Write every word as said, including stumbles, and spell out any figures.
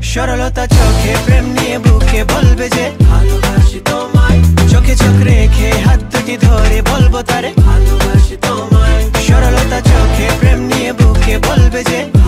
সরলতা চোখে প্রেম নিয়ে বুকে বলবে যে ভালোবাসি তোমায়। চোখে চোখ রেখে হাত দুটি ধরে বলবো তারে ভালোবাসি তোমায়। সরলতা চোখে প্রেম নিয়ে বুকে বলবে যে